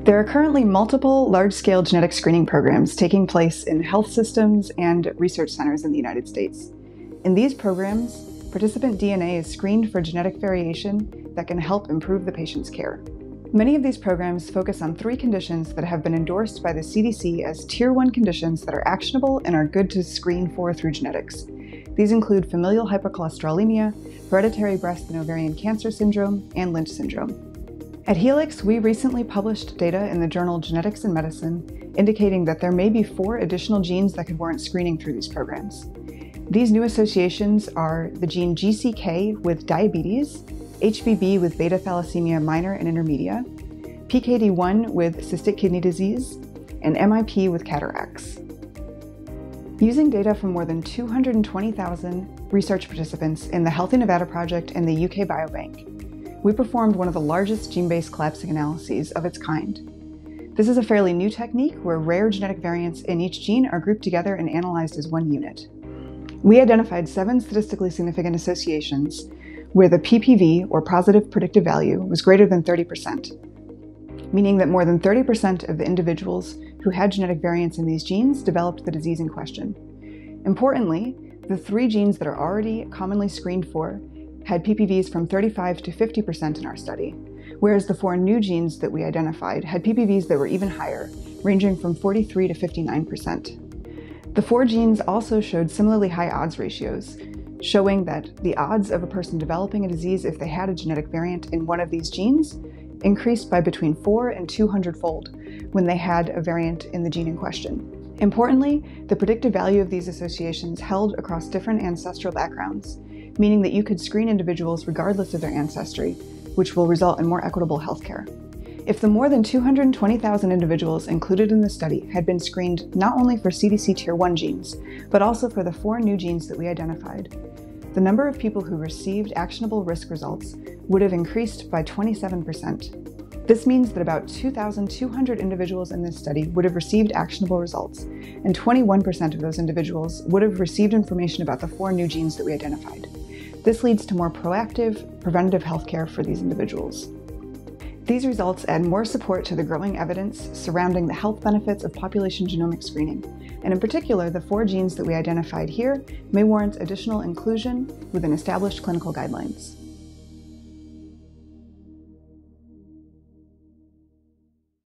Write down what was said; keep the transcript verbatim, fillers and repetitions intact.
There are currently multiple large-scale genetic screening programs taking place in health systems and research centers in the United States. In these programs, participant D N A is screened for genetic variation that can help improve the patient's care. Many of these programs focus on three conditions that have been endorsed by the C D C as Tier one conditions that are actionable and are good to screen for through genetics. These include familial hypercholesterolemia, hereditary breast and ovarian cancer syndrome, and Lynch syndrome. At Helix, we recently published data in the journal Genetics in Medicine indicating that there may be four additional genes that could warrant screening through these programs. These new associations are the gene G C K with diabetes, H B B with beta thalassemia minor and intermedia, P K D one with cystic kidney disease, and M I P with cataracts. Using data from more than two hundred twenty thousand research participants in the Healthy Nevada Project and the U K Biobank, we performed one of the largest gene-based collapsing analyses of its kind. This is a fairly new technique where rare genetic variants in each gene are grouped together and analyzed as one unit. We identified seven statistically significant associations where the P P V, or positive predictive value, was greater than thirty percent, meaning that more than thirty percent of the individuals who had genetic variants in these genes developed the disease in question. Importantly, the three genes that are already commonly screened for had P P Vs from thirty-five to fifty percent in our study, whereas the four new genes that we identified had P P Vs that were even higher, ranging from forty-three to fifty-nine percent. The four genes also showed similarly high odds ratios, showing that the odds of a person developing a disease if they had a genetic variant in one of these genes increased by between four and two hundred fold when they had a variant in the gene in question. Importantly, the predictive value of these associations held across different ancestral backgrounds, meaning that you could screen individuals regardless of their ancestry, which will result in more equitable healthcare. If the more than two hundred twenty thousand individuals included in the study had been screened not only for C D C Tier one genes, but also for the four new genes that we identified, the number of people who received actionable risk results would have increased by twenty-seven percent. This means that about two thousand two hundred individuals in this study would have received actionable results, and twenty-one percent of those individuals would have received information about the four new genes that we identified. This leads to more proactive, preventative healthcare for these individuals. These results add more support to the growing evidence surrounding the health benefits of population genomic screening, and in particular, the four genes that we identified here may warrant additional inclusion within established clinical guidelines.